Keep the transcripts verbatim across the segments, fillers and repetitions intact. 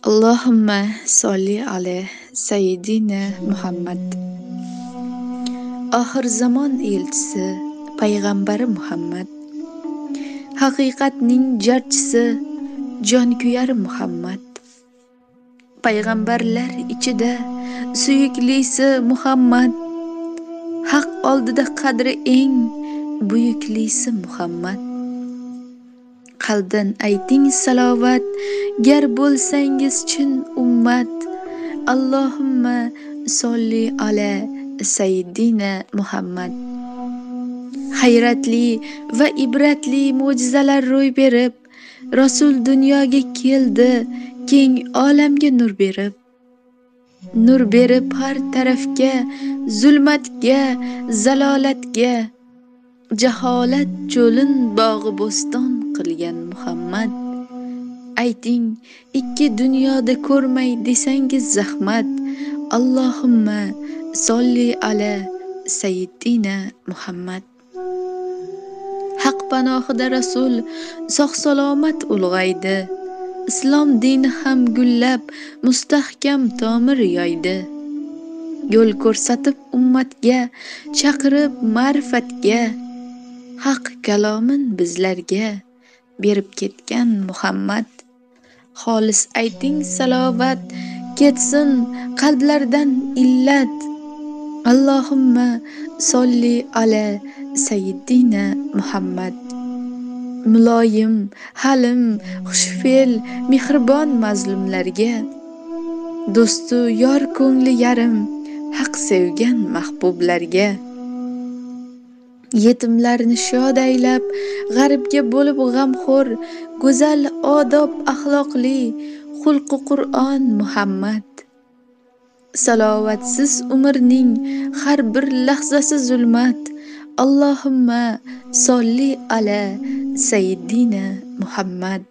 Allohumma solli ala sayyidina Muhammad. Oxir zamon elchisi payg'ambari Muhammad. Haqiqatning jarchisi jonkuyari Muhammad. Payg'ambarlar ichida suyuklisi Muhammad. Haq oldida qadri eng buyuklisi Muhammad. Qalbdan ayting salovat, gar bo'lsangiz chin ummat. Allohumma solli ala sayyidina Muhammad. Hayratli va ibratli mo'jizalar ro'y berib, Rasul dunyoga keldi, keng olamga nur berib. Nur berib har tarafga, zulmatga, zalolatga, jaholat cho'lin bog'i bo'ston qilgan Muhammad. Ayting, ikki dunyoda ko'rmay desangiz zahmat. Allohumma solli ala sayyidina Muhammad. Haq panohida Rasul sog' salomat ulg'aydi. Islom dini ham gullab, mustahkam tomir yoydi. Yo'l ko'rsatib ummatga, chaqirib ma'rifatga, haq kalomin bizlarga berib ketgan Muhammad. Xolis ayting salovat, ketsin qalblardan illat. Allohumma solli ala sayyidina Muhammad. Muloyim, halim, xushfe'l, mehribon mazlumlarga, do'stu yor ko'ngli yarim, haq sevgan mahbublarga. Yetimlarni shod aylab, g'aribga bo'lib g'amxo'r, go'zal odob axloqli, xulqi Qur'on Muhammad. Salovatsiz umrning har bir lahzasi zulmat. Allohumma solli ala sayyidina Muhammad.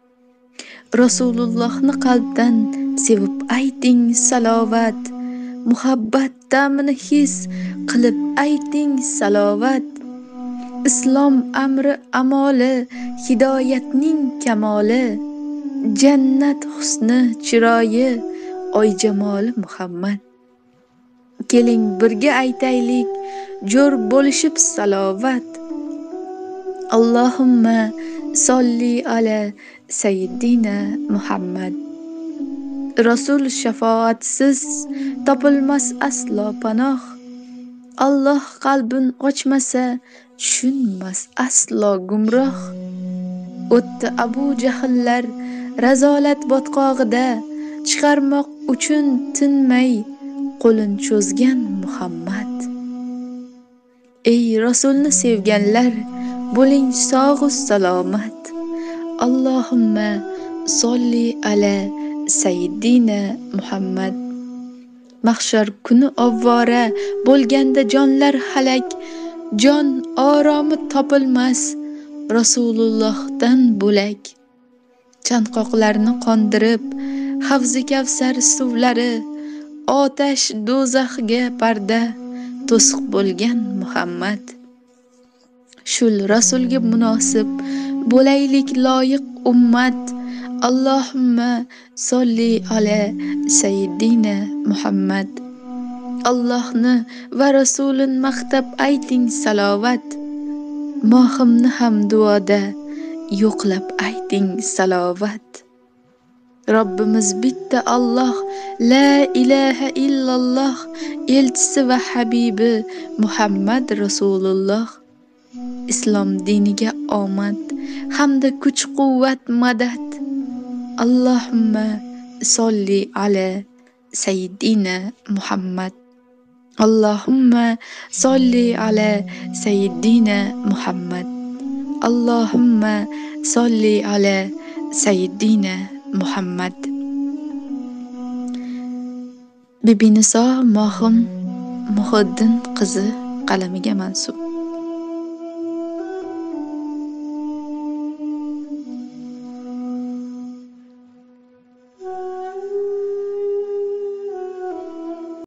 Rasulullohni qalbdan sevib ayting salovat, muhabbat ta'mini his qilib ayting salovat. Islom amri amoli, hidoyatning kamoli, jannat husni chiroyi, oy jamoli Muhammad. Keling birga aytaylik, jo'r bo'lishib salovat. Allohumma solli ala sayyidina Muhammad. Rasul shafaatsiz topilmas aslo panoh. Alloh qalbin ochmasa, tushunmas aslo gumroh. O'tdi Abu Jahllar razolat botqog'ida, chiqarmoq uchun tinmay qo'lin cho'zgan Muhammad. Ey Rasulni sevganlar, bo'ling sog' salomat. Allohumma solli ala sayyidina Muhammad. Mahshar kuni ovvora bo'lganda jonlar halak, jon oromi topilmas Rasulullohdan bo'lak. Chanqoqlarni qondirib, havzi kavsar suvlari, otash do'zaxga parda to'siq bo'lgan Muhammad. Shul Rasulga munosib bo'laylik loyiq ummat. Allohumma solli ala sayyidina Muhammad. Allohni va Rasulin maqtab ayting salovat. Mohimni ham duoda yo'qlab ayting salovat. Robbimiz bitta Alloh, la ilaha illalloh, elchisi va habibi Muhammad Rasululloh. Islom diniga omad hamda kuch-quvvat madad. Allohumma solli ala sayyidina Muhammad. Allohumma solli ala sayyidina Muhammad. Allohumma solli ala sayyidina Muhammad. Bibi Niso Mohim Muhiddin qizi qalamiga mansub.